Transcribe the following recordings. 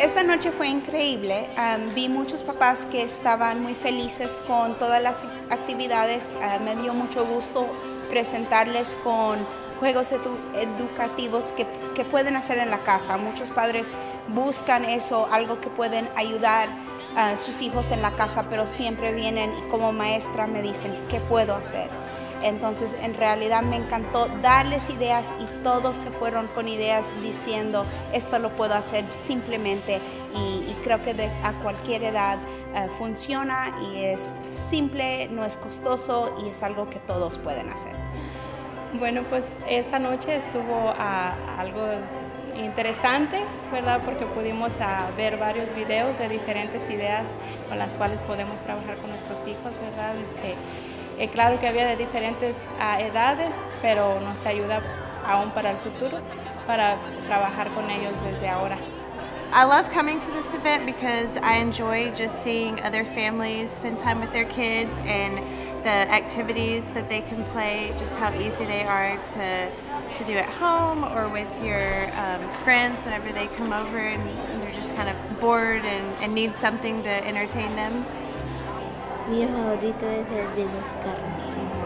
Esta noche fue increíble. Vi muchos papás que estaban muy felices con todas las actividades. Me dio mucho gusto presentarles con juegos educativos que pueden hacer en la casa. Muchos padres buscan eso, algo que pueden ayudar a sus hijos en la casa, pero siempre vienen y como maestra me dicen, ¿qué puedo hacer? Entonces, en realidad me encantó darles ideas y todos se fueron con ideas diciendo, esto lo puedo hacer simplemente y creo que a cualquier edad funciona y es simple, no es costoso y es algo que todos pueden hacer. Bueno, pues esta noche estuvo algo interesante, ¿verdad? Porque pudimos ver varios videos de diferentes ideas con las cuales podemos trabajar con nuestros hijos, ¿verdad? Claro que había de diferentes edades, pero nos ayuda aún para el futuro, para trabajar con ellos desde ahora. I love coming to this event because I enjoy just seeing other families spend time with their kids and the activities that they can play, just how easy they are to do at home or with your friends whenever they come over and they're just kind of bored and need something to entertain them. Mi favorito es el de los carros,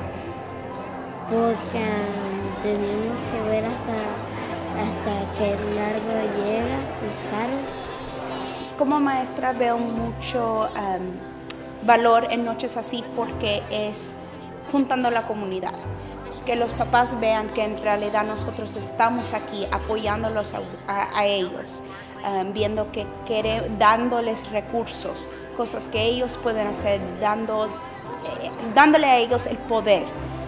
porque tenemos que ver hasta qué largo llega los carros. Como maestra veo mucho valor en noches así porque es juntando la comunidad. Que los papás vean que en realidad nosotros estamos aquí apoyándolos a ellos, viendo que dándoles recursos, cosas que ellos pueden hacer, dándole a ellos el poder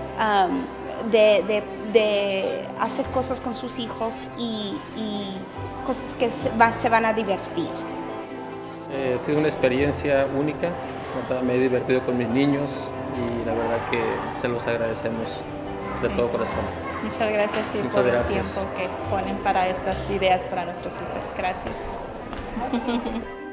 de hacer cosas con sus hijos y cosas que se van a divertir. Ha sido una experiencia única, ¿verdad? Me he divertido con mis niños y la verdad que se los agradecemos de todo corazón. Muchas gracias por el tiempo que ponen para estas ideas para nuestros hijos. Gracias.